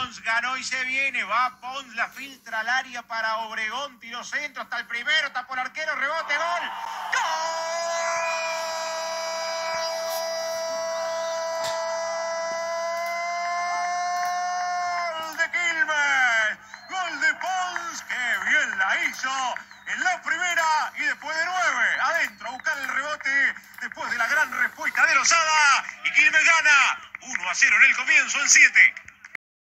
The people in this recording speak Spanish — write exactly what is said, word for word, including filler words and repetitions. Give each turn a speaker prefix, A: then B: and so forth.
A: Pons ganó y se viene. Va Pons, la filtra al área para Obregón. Tiro centro hasta el primero. Tapó el arquero. Rebote. Gol. ¡Gol de Quilmes! Gol de Pons. ¡Qué bien la hizo! En la primera y después de nueve. Adentro a buscar el rebote después de la gran respuesta de Lozada. Y Quilmes gana uno a cero en el comienzo en siete.